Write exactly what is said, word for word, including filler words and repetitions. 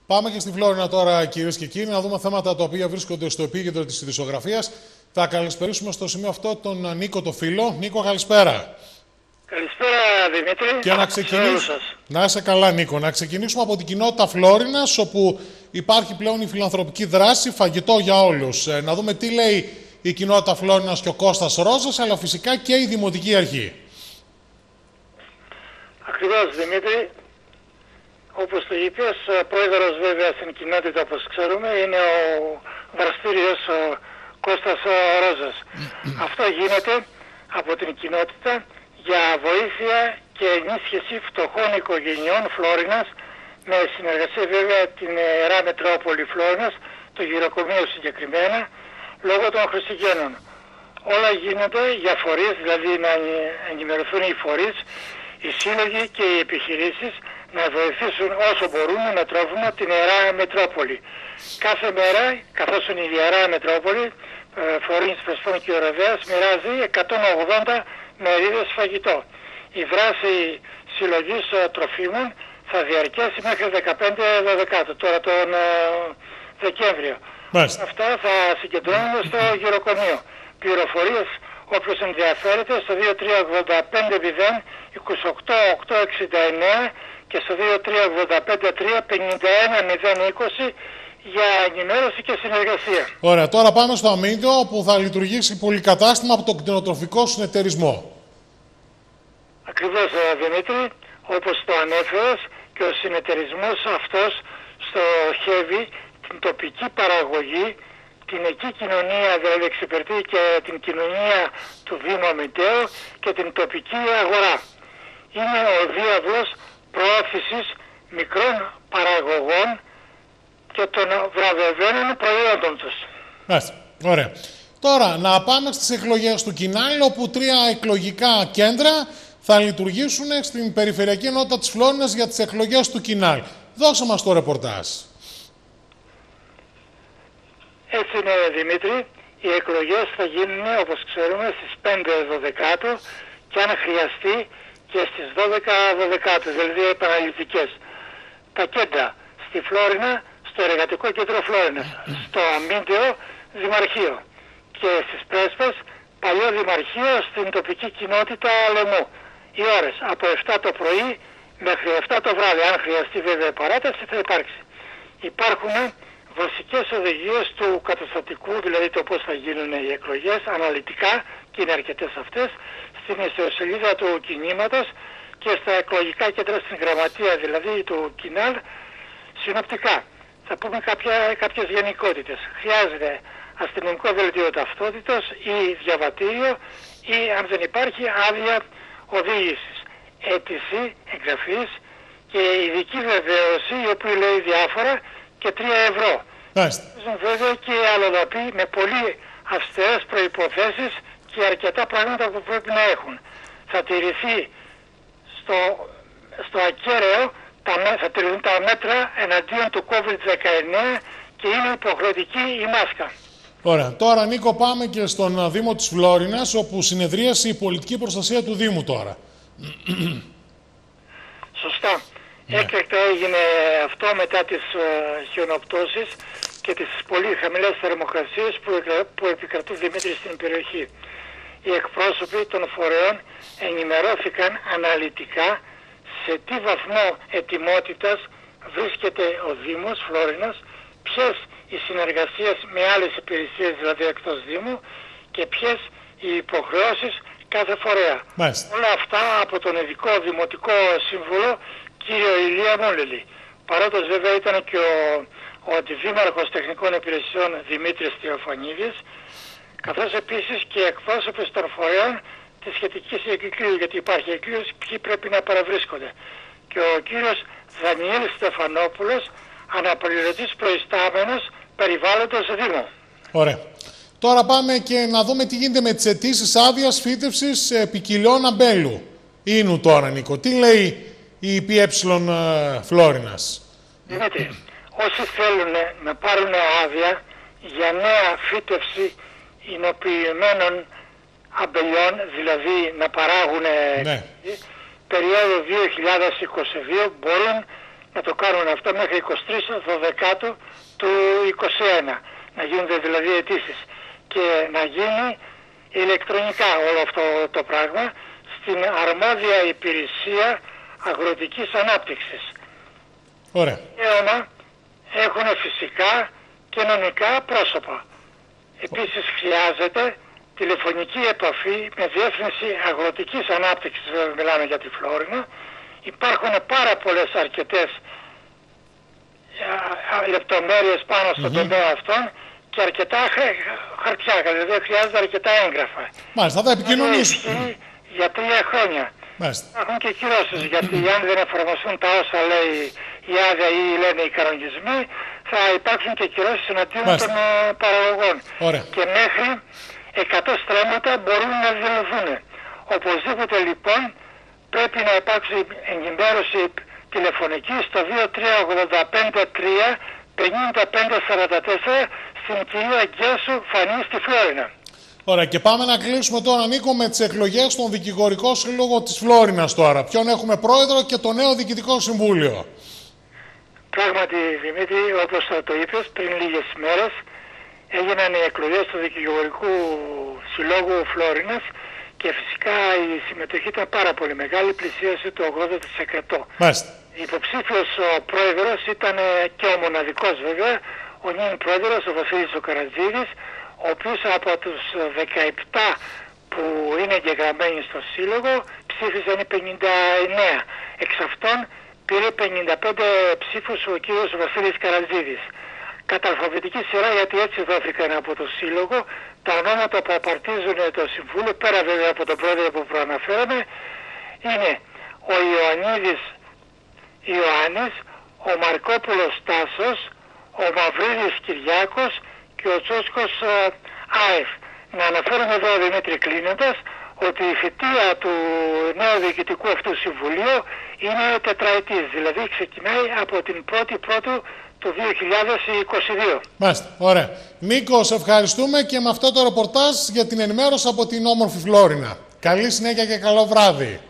Πάμε και στη Φλόρινα τώρα, κυρίες και κύριοι, να δούμε θέματα τα οποία βρίσκονται στο επίκεντρο της ειδησιογραφίας. Θα καλησπερίσουμε στο σημείο αυτό τον Νίκο το φίλο. Νίκο, καλησπέρα. Καλησπέρα, Δημήτρη. Και να ξεκινήσουμε. Να είσαι καλά, Νίκο. Να ξεκινήσουμε από την κοινότητα Φλόρινας, όπου υπάρχει πλέον η φιλανθρωπική δράση, φαγητό για όλους. Ε, να δούμε τι λέει η κοινότητα Φλόρινας και ο Κώστας Ρόζας, αλλά φυσικά και η Δημοτική Αρχή. Ακριβώς, Δημήτρη. Όπως το είπες, πρόεδρος βέβαια στην κοινότητα, όπως ξέρουμε, είναι ο δραστήριος ο Κώστας Ρόζας. Αυτό γίνεται από την κοινότητα για βοήθεια και ενίσχυση φτωχών οικογενειών Φλόρινας, με συνεργασία βέβαια την Ιερά Μετρόπολη Φλόρινας, το γυροκομείο συγκεκριμένα, λόγω των Χριστουγέννων. Όλα γίνονται για φορείς, δηλαδή να ενημερωθούν οι φορείς, οι σύλλογοι και οι επιχειρήσεις να βοηθήσουν όσο μπορούν με τρόφιμα την Ιερά Μετρόπολη. Κάθε μέρα, καθώς είναι η Ιερά Μετρόπολη, Φλωρίνης, Πρεσπών και Οροδέας, μοιράζει εκατόν ογδόντα μερίδες φαγητό. Η δράση συλλογής τροφίμων θα διαρκέσει μέχρι δεκαπέντε Δεκάτου, τώρα τον Δεκέμβριο. Μάλιστα. Αυτά θα συγκεντρώνονται στο γυροκομείο. Πληροφορίες όποιος ενδιαφέρεται στο δύο τρία ογδόντα πέντε μηδέν είκοσι οκτώ οκτακόσια εξήντα εννέα και στο δύο τρία ογδόντα πέντε τρία πενήντα ένα μηδέν είκοσι για ενημέρωση και συνεργασία. Ωραία, τώρα πάμε στο Αμύντιο, όπου θα λειτουργήσει πολυκατάστημα από τον κτηνοτροφικό συνεταιρισμό. Ακριβώς, Δημήτρη, όπως το ανέφερες, και ο συνεταιρισμός αυτός στοχεύει την τοπική παραγωγή, την εκεί κοινωνία, δηλαδή εξυπηρετεί και την κοινωνία του Δήμου Αμυντέου και την τοπική αγορά. Είναι ο διάβλος προώθησης μικρών παραγωγών και των βραβευμένων προϊόντων τους. Μάλιστα. Ωραία. Τώρα, να πάμε στις εκλογές του Κινάλ, όπου τρία εκλογικά κέντρα θα λειτουργήσουν στην Περιφερειακή Ενότητα της Φλόρινας για τις εκλογές του Κινάλ. Δώσε μας το ρεπορτάζ. Έτσι είναι, Δημήτρη. Οι εκλογές θα γίνουν, όπως ξέρουμε, στις πέντε Δεκάτου και αν χρειαστεί και στις δώδεκα Δεκάτου, δηλαδή επαναληπτικές. Τα κέντρα στη Φλόρινα, στο Εργατικό Κέντρο Φλόρινας, στο Αμύντεο Δημαρχείο και στις Πρέσπες, παλιό Δημαρχείο, στην τοπική κοινότητα Λεμού. Οι ώρες από επτά το πρωί μέχρι επτά το βράδυ, αν χρειαστεί βέβαια παράταση, θα υπάρξει. Υπάρχουν βασικές οδηγίες του καταστατικού, δηλαδή το πώς θα γίνουν οι εκλογές, αναλυτικά, και είναι αρκετές αυτές, στην ιστοσελίδα του κινήματος και στα εκλογικά κέντρα στην γραμματεία, δηλαδή του Κινάλ, συνοπτικά. Θα πούμε κάποια, κάποιες γενικότητες. Χρειάζεται αστυνομικό δελτίο ταυτότητος ή διαβατήριο ή, αν δεν υπάρχει, άδεια οδήγησης. Αίτηση εγγραφής και ειδική βεβαίωση, η οποία λέει διάφορα, και τρία ευρώ. Μάλιστα. Βέβαια και αλλοδαπή με πολύ αυστηρές προϋποθέσεις και αρκετά πράγματα που πρέπει να έχουν. Θα τηρηθεί στο, στο ακέραιο, τα, θα τηρηθούν τα μέτρα εναντίον του κόβιντ δεκαεννέα και είναι υποχρεωτική η μάσκα. Ωραία. Τώρα, Νίκο, πάμε και στον Δήμο της Φλόρινας, όπου συνεδρίασε η πολιτική προστασία του Δήμου τώρα. Σωστά. Ναι. Έκτακτα έγινε αυτό μετά τις uh, χιονοπτώσεις και τις πολύ χαμηλές θερμοκρασίες που, που επικρατούν, Δημήτρη, στην περιοχή. Οι εκπρόσωποι των φορέων ενημερώθηκαν αναλυτικά σε τι βαθμό ετοιμότητας βρίσκεται ο Δήμος Φλόρινας, ποιες οι συνεργασίες με άλλες υπηρεσίες, δηλαδή εκτός Δήμου, και ποιες οι υποχρεώσεις κάθε φορέα. Μάλιστα. Όλα αυτά από τον ειδικό Δημοτικό Σύμβουλο, κύριο Ηλία Μούληλη. Παρόντος βέβαια ήταν και ο, ο Αντιδήμαρχος Τεχνικών Υπηρεσιών Δημήτρης Θεοφανίδης, καθώς επίσης και εκπρόσωποι των φορέων της σχετικής εγκυκλίου, γιατί υπάρχει εγκυκλίος, ποιοι πρέπει να παραβρίσκονται. Και ο κύριος Δανιέλ Στεφανόπουλος, αναπληρωτής προϊστάμενος περιβάλλοντος Δήμου. Ωραία. Τώρα πάμε και να δούμε τι γίνεται με τις αιτήσεις άδειας φύτευσης ποικιλιών αμπέλου. Ίνου τώρα, Νίκο. Τι λέει η ΠΕ Φλόρινας? Δημήτρη, όσοι θέλουν να πάρουν άδεια για νέα φύτευση εινοποιημένων αμπελιών, δηλαδή να παράγουν ναι. περίοδο δύο χιλιάδες είκοσι δύο, μπορούν να το κάνουν αυτό μέχρι εικοστή τρίτη Δωδεκάτου του είκοσι ένα. Να γίνονται δηλαδή αιτήσεις και να γίνει ηλεκτρονικά όλο αυτό το πράγμα στην αρμόδια υπηρεσία αγροτικής ανάπτυξης. Ωραία. Έωνα έχουν φυσικά κοινωνικά πρόσωπα. Επίσης χρειάζεται τηλεφωνική επαφή με διεύθυνση αγροτικής ανάπτυξης, μιλάμε για τη Φλόρινα. Υπάρχουν πάρα πολλές αρκετές λεπτομέρειες πάνω στον mm-hmm. τομέα αυτών και αρκετά χαρτιά, δηλαδή χρειάζεται αρκετά έγγραφα. Μάλιστα, θα επικοινωνήσουμε. Για τρία χρόνια. Μάλιστα. Έχουν και κυρώσεις, γιατί αν δεν εφαρμοστούν τα όσα λέει η άδεια ή λένε οι κανονισμοί, θα υπάρξουν και κυρώσεις εναντίον των παραγωγών. Ωραία. Και μέχρι εκατό στρέμματα μπορούν να δηλωθούν. Οπωσδήποτε λοιπόν πρέπει να υπάρξει ενημέρωση τηλεφωνική στο δύο τρία ογδόντα πέντε τρία πενήντα πέντε σαράντα τέσσερα στην κυρία Γκέσου Φανή στη Φλόρινα. Ωραία, και πάμε να κλείσουμε τώρα, Νίκο, με τις εκλογές στον Δικηγορικό Σύλλογο της Φλόρινας τώρα. Ποιον έχουμε πρόεδρο και το νέο Διοικητικό Συμβούλιο. Πράγματι, Δημήτρη, όπως το είπες, πριν λίγες μέρες έγιναν οι εκλογές του Δικηγορικού Συλλόγου Φλόρινας και φυσικά η συμμετοχή ήταν πάρα πολύ μεγάλη, πλησίασε το ογδόντα τοις εκατό. Μάλιστα. Υποψήφιος ο πρόεδρος ήταν και ο μοναδικός βέβαια, ο νυν πρόεδρος, ο Βασίλης ο Καρατζίδης, ο οποίος από τους δεκαεπτά που είναι εγγεγραμμένοι στο Σύλλογο ψήφισαν πενήντα εννέα. Εξ αυτών πήρε πενήντα πέντε ψήφους ο κύριος Βασίλης Καρατζίδης. Κατά αλφαβητική σειρά, γιατί έτσι δόθηκαν από το Σύλλογο, τα ονόματα που απαρτίζουν το Συμβούλιο, πέρα βέβαια από τον πρόεδρο που προαναφέραμε, είναι ο Ιωαννίδης Ιωάννης, ο Μαρκόπουλος Τάσος, ο Μαυρίδης Κυριάκος και ο Τσόσκος ΑΕΦ. Να αναφέρουμε εδώ, Δημήτρη, κλείνοντας, ότι η θητεία του νέου διοικητικού αυτού συμβουλίου είναι τετραετής, δηλαδή ξεκινάει από την πρώτη Πρώτου του δύο χιλιάδες είκοσι δύο. Μάλιστα, ωραία. Νίκο, σε ευχαριστούμε και με αυτό το ρεπορτάζ για την ενημέρωση από την όμορφη Φλόρινα. Καλή συνέχεια και καλό βράδυ.